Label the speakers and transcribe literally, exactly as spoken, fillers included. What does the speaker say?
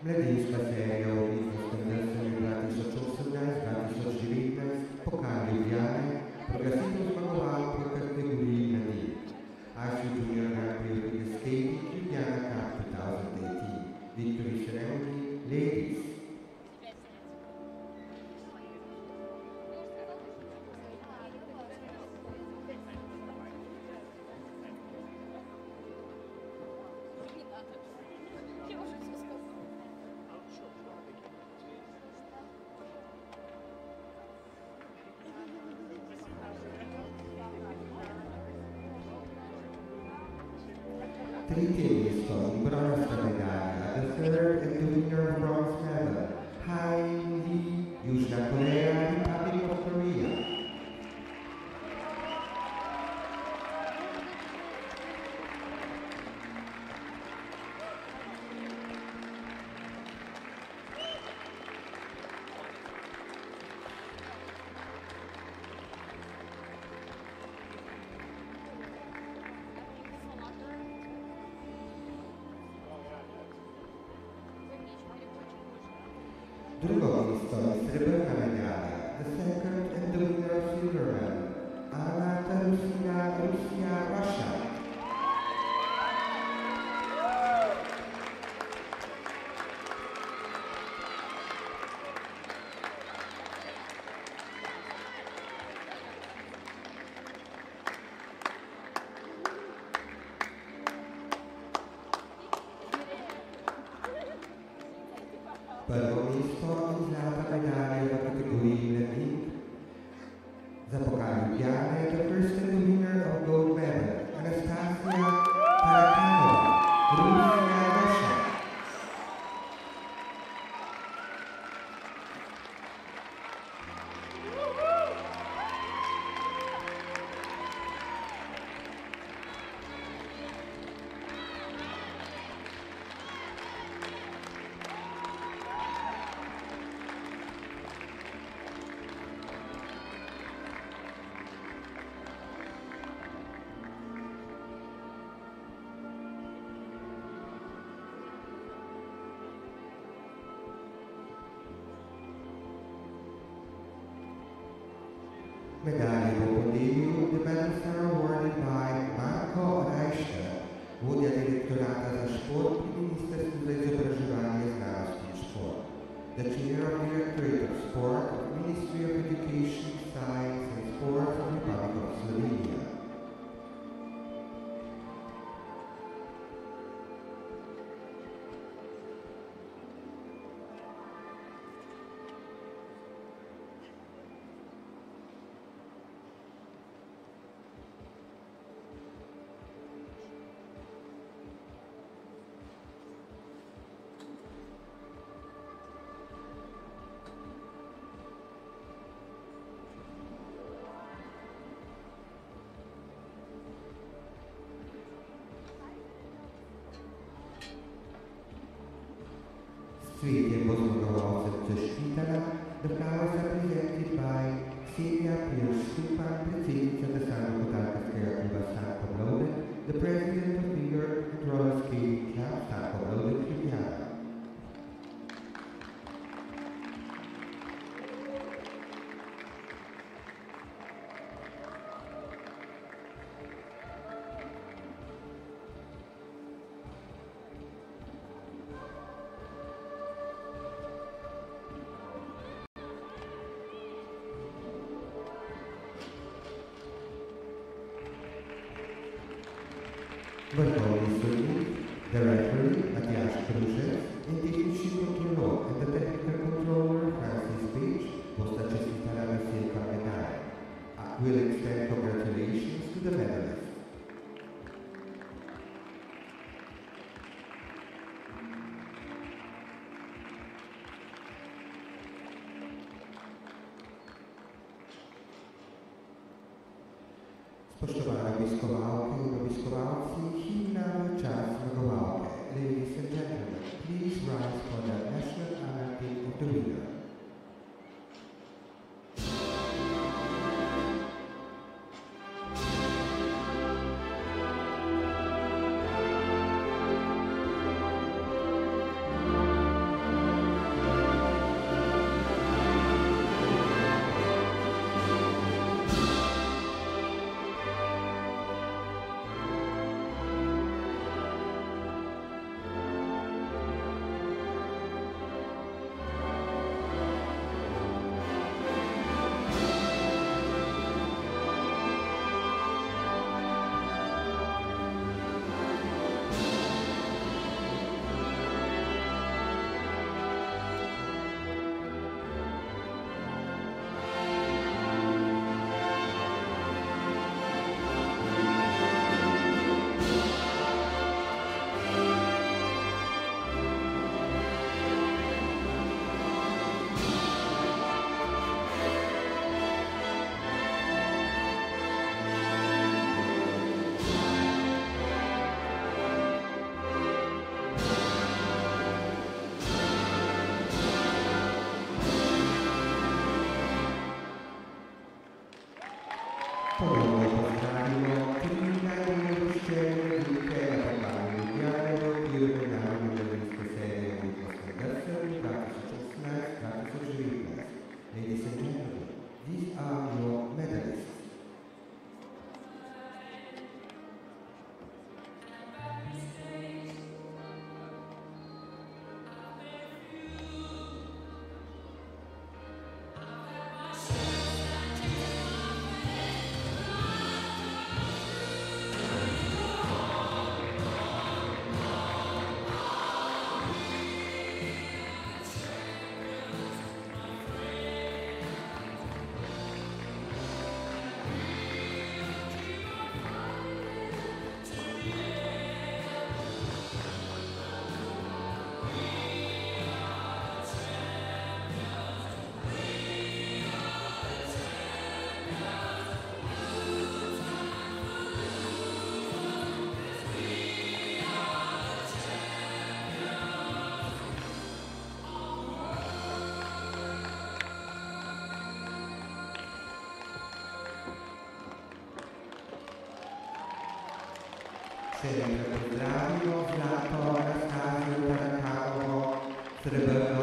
Speaker 1: Mladinska serija umetnosti Nrsanje dva tisoč osemnajst dva tisoč devetnajst, pokal Ljubljane, proglasitev zmagovalke v kategoriji mladin. Austria Junior Grand Prix Figure Skating Ljubljana Cup twenty eighteen. Victory ceremony, ladies. Tretje mesto in bronasta medalja, the third and the winner of bronze medal, Hai, Južna Koreja, Republic of Korea. Drugo mesto in srebrna medalja, the second and the winner of Yerevan, Armenia, Russia, Russia, Russia. Prvo mesto in zlata medalja v kategoriji mladin. Za pokal Ljubljane, the first and the winner of gold medal, Anastasia Parakanova, Russia, Russia. Medalje v podelju, the medals are awarded by Marko Rajšta, vodja direktorata za šport pri Ministrstvu za izobraževanje, znanost in šport. The chair of the Directorate of Sport of Ministry of Education, Science and Sport of the Republic of Slovenia. Cvetje bo zmagovalcem čestitala, the flowers are presented by Ksenija Pirš-Supan, predsednica Desantno-kotalkarskega kluba Stanko-Blovek, the president of Figure and Roller Skating Club Stanko-Blovek Ljubljana. Vrhovni sodnik, the referee Matjaž Krušec in tehnični kontrolor and the technical controller Francis Page bosta čestitala veselka medalje. I will extend congratulations to the medalists. Spoštovane obiskovalke in obiskovalci, himna v čast zmagovalke. Ladies and gentlemen, please rise for the national anthem of the winner. Ponovno pozdravimo tri najbolje uvrščene dirke na tekmovanju Ljubljane v okviru mednarodne mladinske serije umetnostnih drsanj dva tisoč osemnajst dva tisoč devetnajst. Ladies and gentlemen, these are your medalists. Še enkrat pozdravimo Zlato Anastasijo Tarakanovo, srebrno